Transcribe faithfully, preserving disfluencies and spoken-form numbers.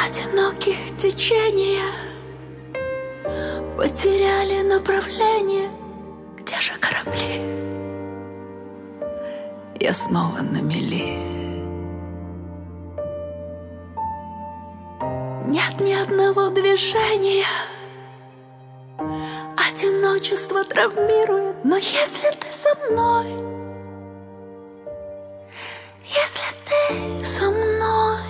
Одинокие течения потеряли направление. Где же корабли? Я снова на мели. Нет ни одного движения. Одиночество травмирует. Но если ты со мной, если ты со мной,